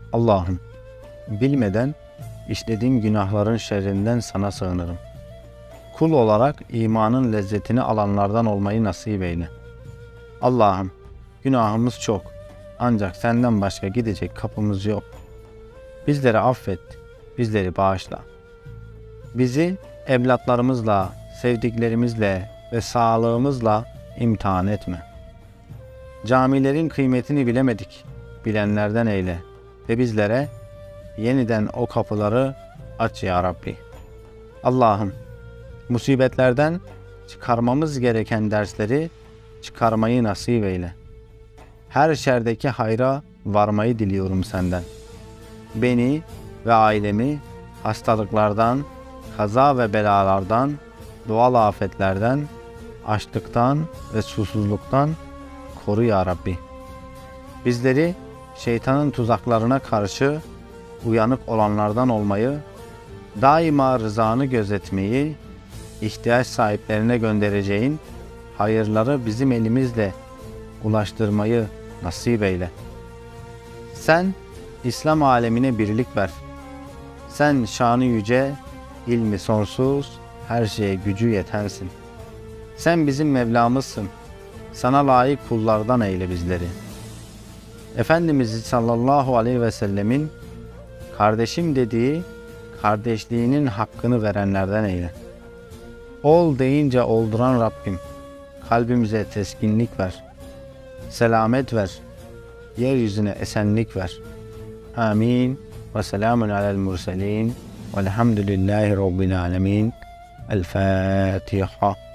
Allah'ım, bilmeden işlediğim günahların şerrinden sana sığınırım. Kul olarak imanın lezzetini alanlardan olmayı nasip eyle. Allah'ım, günahımız çok, ancak senden başka gidecek kapımız yok. Bizleri affet, bizleri bağışla. Bizi evlatlarımızla, sevdiklerimizle ve sağlığımızla imtihan etme. Camilerin kıymetini bilemedik, bilenlerden eyle ve bizlere yeniden o kapıları aç ya Rabbi. Allah'ım, musibetlerden çıkarmamız gereken dersleri çıkarmayı nasip eyle. Her şerdeki hayra varmayı diliyorum senden. Beni ve ailemi hastalıklardan, kaza ve belalardan, doğal afetlerden, açlıktan ve susuzluktan koru ya Rabbi. Bizleri şeytanın tuzaklarına karşı uyanık olanlardan olmayı, daima rızanı gözetmeyi, ihtiyaç sahiplerine göndereceğin hayırları bizim elimizle ulaştırmayı nasip eyle. Sen İslam alemine birlik ver. Sen şanı yüce, ilmi sonsuz, her şeye gücü yetensin. Sen bizim Mevlamızsın. Sana layık kullardan eyle bizleri. Efendimiz sallallahu aleyhi ve sellemin kardeşim dediği kardeşliğinin hakkını verenlerden eyle. Ol deyince olduran Rabbim, kalbimize teskinlik ver. Selamet ver. Yeryüzüne esenlik ver. Amin. Ve selamun alel murselin. Velhamdülillahi Rabbil alemin. El Fatiha.